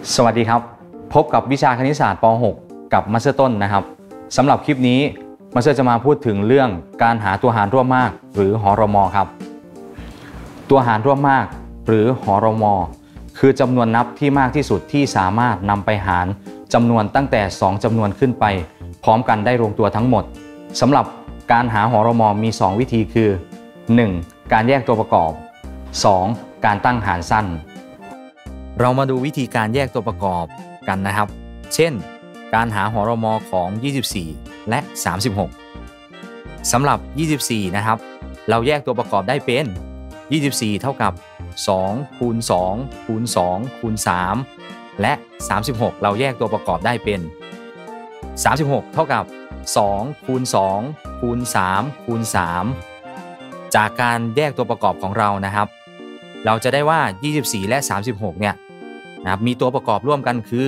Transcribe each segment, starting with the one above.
สวัสดีครับพบกับวิชาคณิตศาสตร์ป .6 กับมัสเตอร์ต้นนะครับสำหรับคลิปนี้มัสเตอร์จะมาพูดถึงเรื่องการหาตัวหารร่วมมากหรือหรมครับตัวหารร่วมมากหรือหรมคือจำนวนนับที่มากที่สุดที่สามารถนำไปหารจำนวนตั้งแต่2จำนวนขึ้นไปพร้อมกันได้ลงตัวทั้งหมดสำหรับการหาหรมมี2วิธีคือ 1. การแยกตัวประกอบ 2. การตั้งหารสั้นเรามาดูวิธีการแยกตัวประกอบกันนะครับเช่นการหาหรมของ24และ36สำหรับ24นะครับเราแยกตัวประกอบได้เป็น24เท่ากับ2คูณ2คูณ2คูณ3และ36เราแยกตัวประกอบได้เป็น36เท่ากับ2คูณ2คูณ3คูณ3จากการแยกตัวประกอบของเรานะครับเราจะได้ว่า24และ36เนี่ยนะครับมีตัวประกอบร่วมกันคือ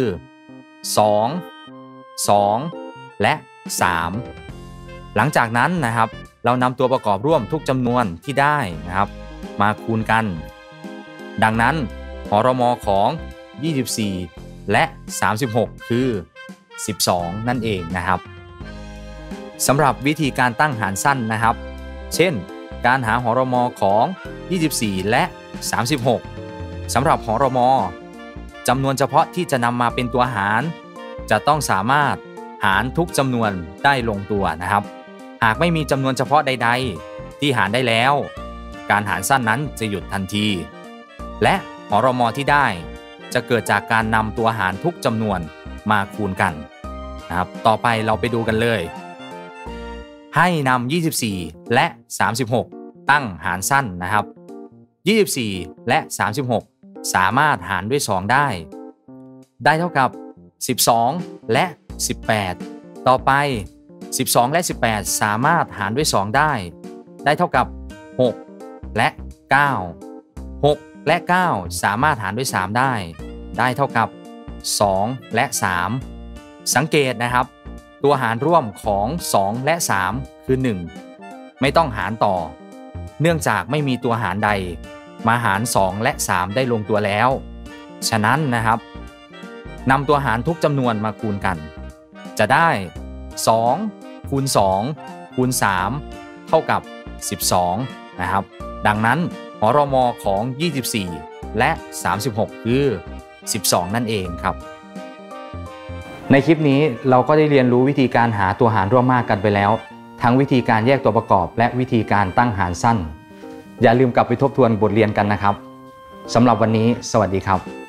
2 2และ3หลังจากนั้นนะครับเรานำตัวประกอบร่วมทุกจำนวนที่ได้นะครับมาคูณกันดังนั้นหรมของ24และ36คือ12นั่นเองนะครับสำหรับวิธีการตั้งหารสั้นนะครับเช่นการหาหรมของ24และ36สำหรับหรมจำนวนเฉพาะที่จะนำมาเป็นตัวหารจะต้องสามารถหารทุกจำนวนได้ลงตัวนะครับหากไม่มีจำนวนเฉพาะใดๆที่หารได้แล้วการหารสั้นนั้นจะหยุดทันทีและหรมที่ได้จะเกิดจากการนำตัวหารทุกจำนวนมาคูณกันนะครับต่อไปเราไปดูกันเลยให้นำ24และ36ตั้งหารสั้นนะครับ24และ36สามารถหารด้วย2ได้เท่ากับ12และ18ต่อไป12และ18สามารถหารด้วย2ได้เท่ากับ6และ9 6และ9สามารถหารด้วย3ได้เท่ากับ2และ3สังเกตนะครับตัวหารร่วมของ2และ3คือ1ไม่ต้องหารต่อเนื่องจากไม่มีตัวหารใดมาหาร2และ3ได้ลงตัวแล้วฉะนั้นนะครับนำตัวหารทุกจำนวนมาคูณกันจะได้2คูณ2คูณ3เท่ากับ12นะครับดังนั้นหรมของ24และ36คือ12นั่นเองครับในคลิปนี้เราก็ได้เรียนรู้วิธีการหาตัวหารร่วมมากกันไปแล้วทั้งวิธีการแยกตัวประกอบและวิธีการตั้งหารสั้นอย่าลืมกลับไปทบทวนบทเรียนกันนะครับสำหรับวันนี้สวัสดีครับ